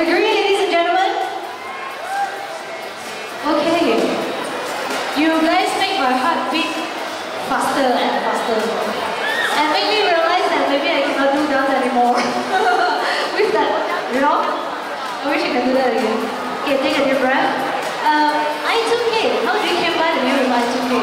Agree, ladies and gentlemen? Okay. You guys make my heart beat faster and faster. And make me realize that maybe I cannot do dance anymore. With that, you know? I wish I could do that again. Okay, take a deep breath. I2K, how do you came by the name of I2K?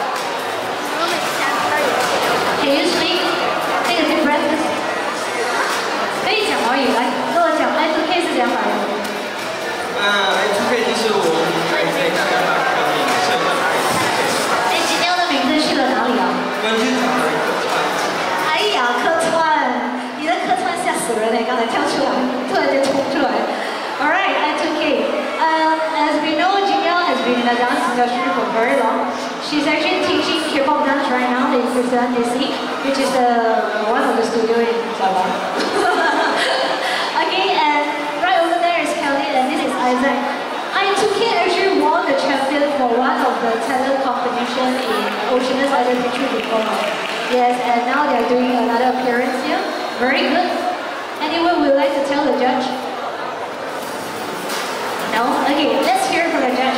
Can you speak? Take a deep breath. 可以讲而已，来跟我讲 I2K 是怎样来的。 I2K 就是我们来自大家把革命社会来。 哎，今天的名字去了哪里啊？ 关键找了一个川。 哎呀，客串，你的客串吓死人嘞！刚才跳出来，突然间冲出来。Alright, I2K. As we know, Jingyao has been in the dance industry for very long. She's actually teaching K-pop dance right now in Fusan DC, which is one of the studio in Taiwan. Okay, and right over there is Kelly, and this is Isaac. I2K actually won the champion for one of the talent competition in Oceanus Idol Feature before. Yes, and now they're doing another appearance here. Very good. Anyone would like to tell the judge? No? Okay, let's hear from the judge.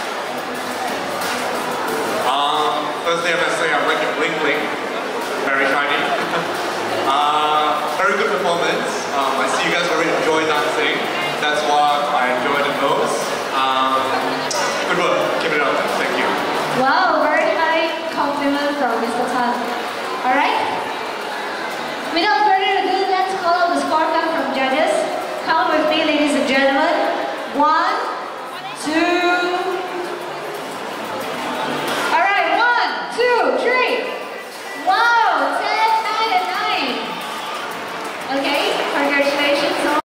Firstly, I must say I like it bling bling. Very shiny. Very good performance. I see you guys were really